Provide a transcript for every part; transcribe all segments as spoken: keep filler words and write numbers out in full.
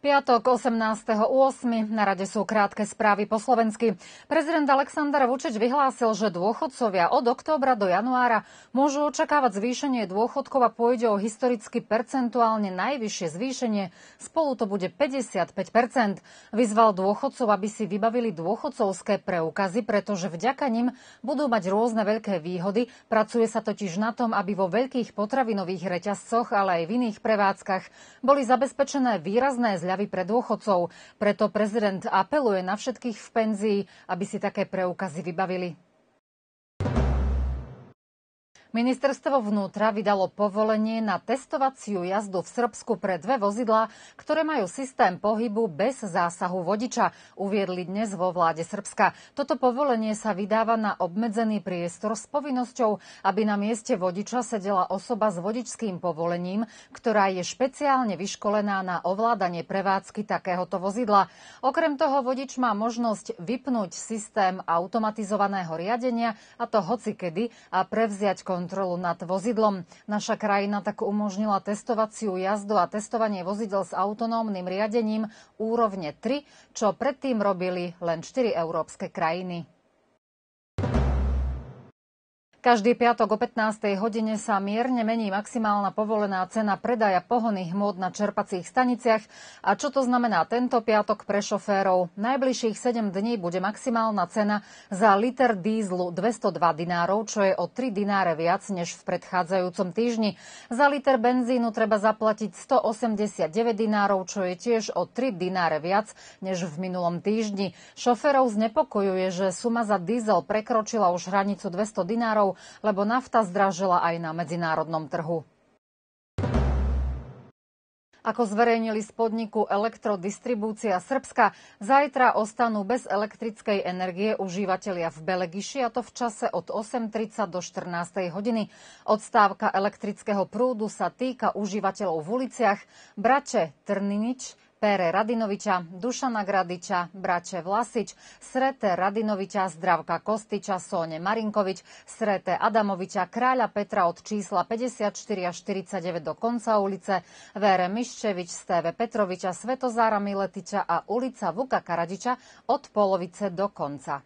Piatok osemnásteho ôsmeho Na rade sú krátke správy po slovensky. Prezident Alexander Vučić vyhlásil, že dôchodcovia od októbra do januára môžu očakávať zvýšenie dôchodkov a pôjde o historicky percentuálne najvyššie zvýšenie. Spolu to bude päťdesiatpäť percent. Vyzval dôchodcov, aby si vybavili dôchodcovské preukazy, pretože vďaka nim budú mať rôzne veľké výhody. Pracuje sa totiž na tom, aby vo veľkých potravinových reťazcoch, ale aj v iných prevádzkach boli zabezpečené výrazné zľavy pre dôchodcov. Preto prezident apeluje na všetkých v penzii, aby si také preukazy vybavili. Ministerstvo vnútra vydalo povolenie na testovaciu jazdu v Srbsku pre dve vozidlá, ktoré majú systém pohybu bez zásahu vodiča, uviedli dnes vo vláde Srbska. Toto povolenie sa vydáva na obmedzený priestor s povinnosťou, aby na mieste vodiča sedela osoba s vodičským povolením, ktorá je špeciálne vyškolená na ovládanie prevádzky takéhoto vozidla. Okrem toho vodič má možnosť vypnúť systém automatizovaného riadenia, a to hocikedy, a prevziať kontrolu kontrolu nad vozidlom. Naša krajina tak umožnila testovaciu jazdu a testovanie vozidel s autonómnym riadením úrovne tri, čo predtým robili len štyri európske krajiny. Každý piatok o pätnástej hodine sa mierne mení maximálna povolená cena predaja pohonných hmôt na čerpacích staniciach. A čo to znamená tento piatok pre šoférov? Najbližších sedem dní bude maximálna cena za liter dízlu dvestodva dinárov, čo je o tri dináre viac než v predchádzajúcom týždni. Za liter benzínu treba zaplatiť stoosemdesiatdeväť dinárov, čo je tiež o tri dináre viac než v minulom týždni. Šoférov znepokojuje, že suma za dízel prekročila už hranicu dvesto dinárov, lebo nafta zdražila aj na medzinárodnom trhu. Ako zverejnili z podniku Elektrodistribúcia Srbska, zajtra ostanú bez elektrickej energie užívatelia v Belegiši, a to v čase od osem tridsať do štrnástej hodiny. Odstávka elektrického prúdu sa týka užívateľov v uliciach Brače Trninič, Pere Radinoviča, Dušana Gradiča, Brače Vlasič, Srete Radinoviča, Zdravka Kostiča, Sóne Marinkovič, Srete Adamoviča, Kráľa Petra od čísla päťdesiatštyri až štyridsaťdeväť do konca ulice, Vére Miščevič, Steve Petroviča, Svetozára Miletiča a ulica Vuka Karadiča od polovice do konca.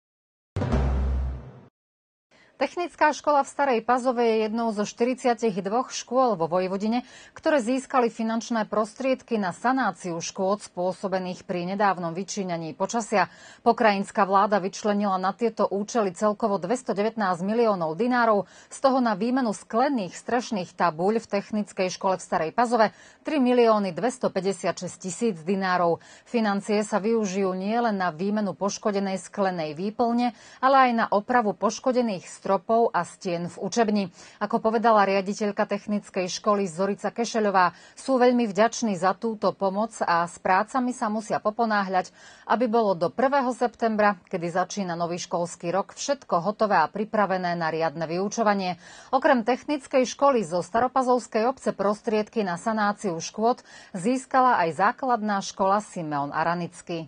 Technická škola v Starej Pazove je jednou zo štyridsiatdva škôl vo Vojvodine, ktoré získali finančné prostriedky na sanáciu škôd spôsobených pri nedávnom vyčíňaní počasia. Pokrajinská vláda vyčlenila na tieto účely celkovo dvestodevätnásť miliónov dinárov, z toho na výmenu sklených strešných tabuľ v Technickej škole v Starej Pazove tri milióny dvestopäťdesiatšesť tisíc dinárov. Financie sa využijú nielen na výmenu poškodenej sklenej výplne, ale aj na opravu poškodených strojov stropov a stien v učebni. Ako povedala riaditeľka technickej školy Zorica Kešeľová, sú veľmi vďační za túto pomoc a s prácami sa musia poponáhľať, aby bolo do prvého septembra, kedy začína nový školský rok, všetko hotové a pripravené na riadne vyučovanie. Okrem technickej školy zo Staropazovskej obce prostriedky na sanáciu škôd získala aj základná škola Simeon Aranický.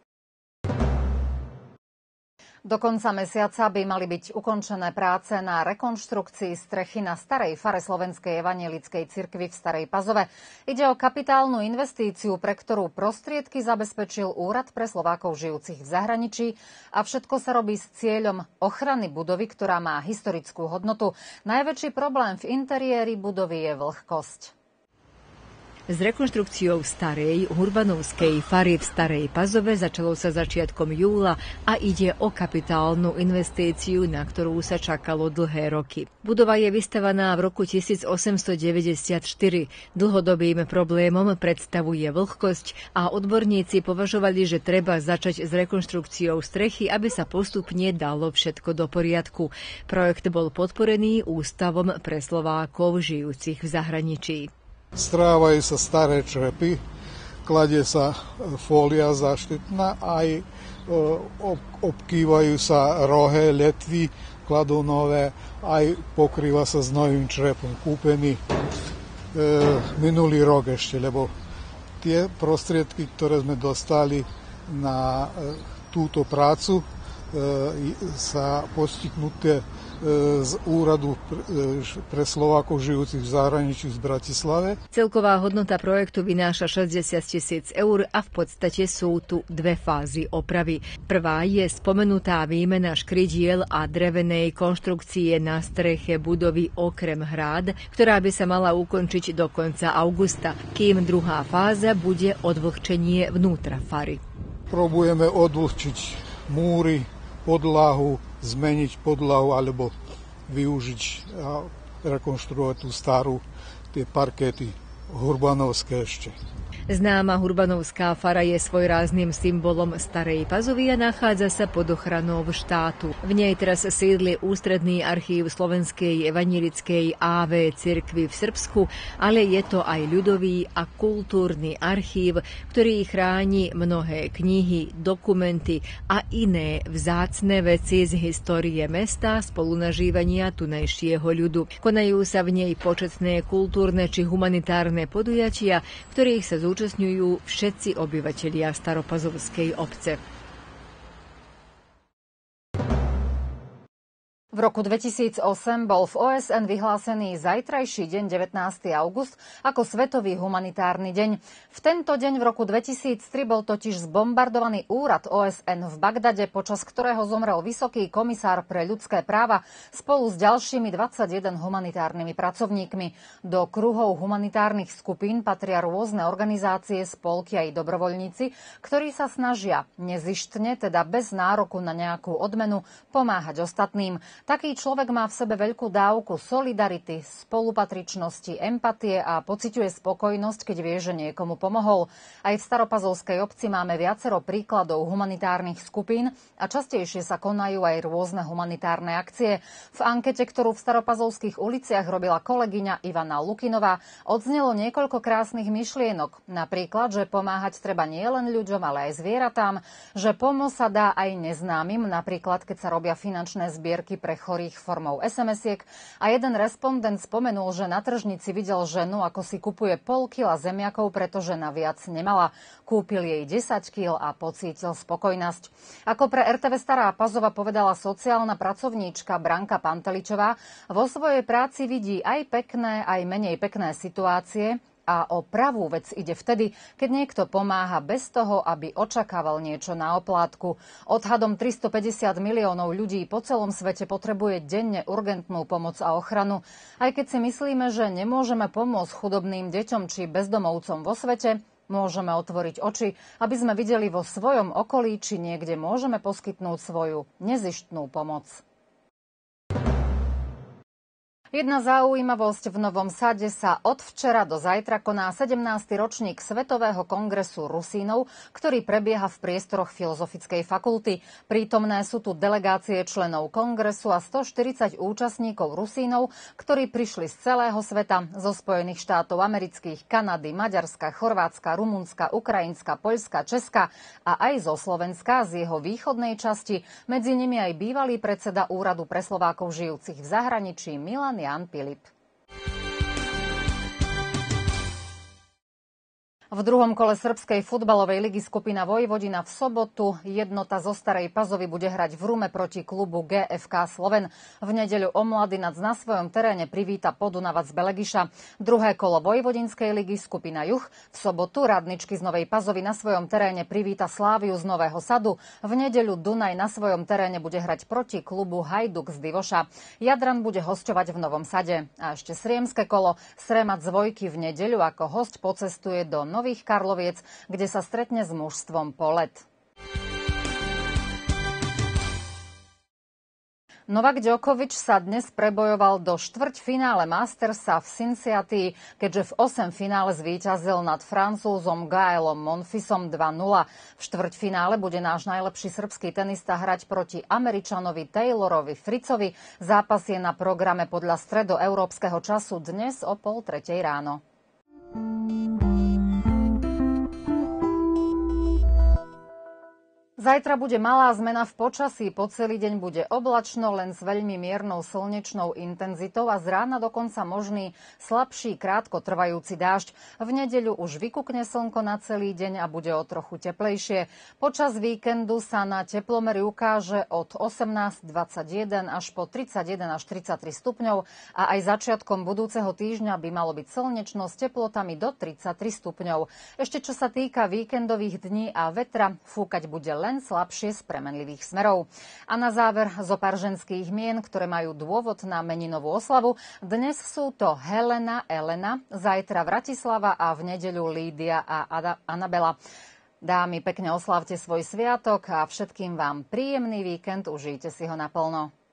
Do konca mesiaca by mali byť ukončené práce na rekonštrukcii strechy na starej fare Slovenskej evanjelickej cirkvi v Starej Pazove. Ide o kapitálnu investíciu, pre ktorú prostriedky zabezpečil Úrad pre Slovákov žijúcich v zahraničí, a všetko sa robí s cieľom ochrany budovy, ktorá má historickú hodnotu. Najväčší problém v interiéri budovy je vlhkosť. S rekonštrukciou starej Hurbanovskej fary v Starej Pazove začalo sa začiatkom júla a ide o kapitálnu investíciu, na ktorú sa čakalo dlhé roky. Budova je vystavaná v roku tisícosemstodeväťdesiatštyri. Dlhodobým problémom predstavuje vlhkosť a odborníci považovali, že treba začať s rekonštrukciou strechy, aby sa postupne dalo všetko do poriadku. Projekt bol podporený Ústavom pre Slovákov žijúcich v zahraničí. Strávajú sa staré črepy, kladie sa fólia záštitná, aj obkývajú sa rohé, letvy, kladú nové, aj pokrýva sa s novým črepom, kúpený e, minulý rok ešte, lebo tie prostriedky, ktoré sme dostali na e, túto prácu, sa poskytnuté z úradu pre Slovákov žijúcich v zahraničí v Bratislave. Celková hodnota projektu vynáša šesťdesiat tisíc eur a v podstate sú tu dve fázy opravy. Prvá je spomenutá výmena škridiel a drevenej konštrukcie na streche budovy okrem hrád, ktorá by sa mala ukončiť do konca augusta, kým druhá fáza bude odvlhčenie vnútra fary. Probujeme odvlhčiť múry, podlahu, zmeniť podlahu alebo využiť a rekonštruovať tú starú, tie parkety hurbanovské ešte. Známa hurbanovská fara je svojrázným symbolom Starej Pazovy a nachádza sa pod ochranou štátu. V nej teraz sídli ústredný archív Slovenskej evanjelickej á vé cirkvi v Srbsku, ale je to aj ľudový a kultúrny archív, ktorý chráni mnohé knihy, dokumenty a iné vzácne veci z histórie mesta, spolunažívania tunajšieho ľudu. Konajú sa v nej početné kultúrne či humanitárne podujatia, ktorých sa zúčastňujú všetci obyvatelia Staropazovskej obce. V roku dvetisícosem bol v ó es en vyhlásený zajtrajší deň devätnásteho augusta ako Svetový humanitárny deň. V tento deň v roku dvetisíctri bol totiž zbombardovaný úrad ó es en v Bagdade, počas ktorého zomrel vysoký komisár pre ľudské práva spolu s ďalšími dvadsaťjeden humanitárnymi pracovníkmi. Do kruhov humanitárnych skupín patria rôzne organizácie, spolky aj dobrovoľníci, ktorí sa snažia nezištne, teda bez nároku na nejakú odmenu, pomáhať ostatným. Taký človek má v sebe veľkú dávku solidarity, spolupatričnosti, empatie a pociťuje spokojnosť, keď vie, že niekomu pomohol. Aj v Staropazovskej obci máme viacero príkladov humanitárnych skupín a častejšie sa konajú aj rôzne humanitárne akcie. V ankete, ktorú v Staropazovských uliciach robila kolegyňa Ivana Lukinová, odznelo niekoľko krásnych myšlienok. Napríklad, že pomáhať treba nielen ľuďom, ale aj zvieratám, že pomoc sa dá aj neznámym, napríklad keď sa robia finančné zbierky pre chorých formou es em esiek, a jeden respondent spomenul, že na tržnici videl ženu, ako si kupuje pol kila zemiakov, pretože na viac nemala. Kúpil jej desať kíl a pocítil spokojnosť. Ako pre er té vé Stará Pazova povedala sociálna pracovníčka Branka Panteličová, vo svojej práci vidí aj pekné, aj menej pekné situácie, a o pravú vec ide vtedy, keď niekto pomáha bez toho, aby očakával niečo na oplátku. Odhadom tristopäťdesiat miliónov ľudí po celom svete potrebuje denne urgentnú pomoc a ochranu. Aj keď si myslíme, že nemôžeme pomôcť chudobným deťom či bezdomovcom vo svete, môžeme otvoriť oči, aby sme videli vo svojom okolí, či niekde môžeme poskytnúť svoju nezištnú pomoc. Jedna zaujímavosť: v Novom Sade sa od včera do zajtra koná sedemnásty ročník Svetového kongresu Rusínov, ktorý prebieha v priestoroch Filozofickej fakulty. Prítomné sú tu delegácie členov kongresu a stoštyridsať účastníkov Rusínov, ktorí prišli z celého sveta, zo Spojených štátov amerických, Kanady, Maďarska, Chorvátska, Rumunska, Ukrajinska, Poľska, Česka a aj zo Slovenska, z jeho východnej časti, medzi nimi aj bývalý predseda Úradu pre Slovákov žijúcich v zahraničí Milan Jan Pilip. V druhom kole srbskej futbalovej ligy skupina Vojvodina v sobotu Jednota zo Starej Pazovy bude hrať v Rume proti klubu gé ef ká Sloven. V nedeľu Omladinac na svojom teréne privíta Podunavac z Belegiša. Druhé kolo Vojvodinskej ligy skupina Juh. V sobotu Radničky z Novej Pazovy na svojom teréne privíta Sláviu z Nového Sadu. V nedeľu Dunaj na svojom teréne bude hrať proti klubu Hajduk z Divoša. Jadran bude hosťovať v Novom Sade. A ešte Sriemske kolo. Sremac z Vojky v nedeľu ako hosť pocestuje do Nových Karloviec, kde sa stretne s mužstvom Polet. Novak Djokovic sa dnes prebojoval do štvrťfinále Mastersa v Cincinnati, keďže v osem finále zvíťazil nad Francúzom Gaelom Monfisom dva nula. V štvrťfinále bude náš najlepší srbský tenista hrať proti Američanovi Taylorovi Fritzovi. Zápas je na programe podľa stredoeurópskeho času dnes o pol tretej ráno. Zajtra bude malá zmena v počasí. Po celý deň bude oblačno, len s veľmi miernou slnečnou intenzitou a z rána dokonca možný slabší, krátko trvajúci dážď. V nedeľu už vykukne slnko na celý deň a bude o trochu teplejšie. Počas víkendu sa na teplomery ukáže od osemnásť dvadsaťjeden až po tridsaťjeden až tridsaťtri stupňov a aj začiatkom budúceho týždňa by malo byť slnečno s teplotami do tridsaťtri stupňov. Ešte čo sa týka víkendových dní a vetra, fúkať bude len slabšie z premenlivých smerov. A na záver zo pár ženských mien, ktoré majú dôvod na meninovú oslavu. Dnes sú to Helena, Elena, zajtra Vratislava a v nedeľu Lídia a Ada, Anabela. Dámy, pekne oslavte svoj sviatok a všetkým vám príjemný víkend, užijte si ho naplno.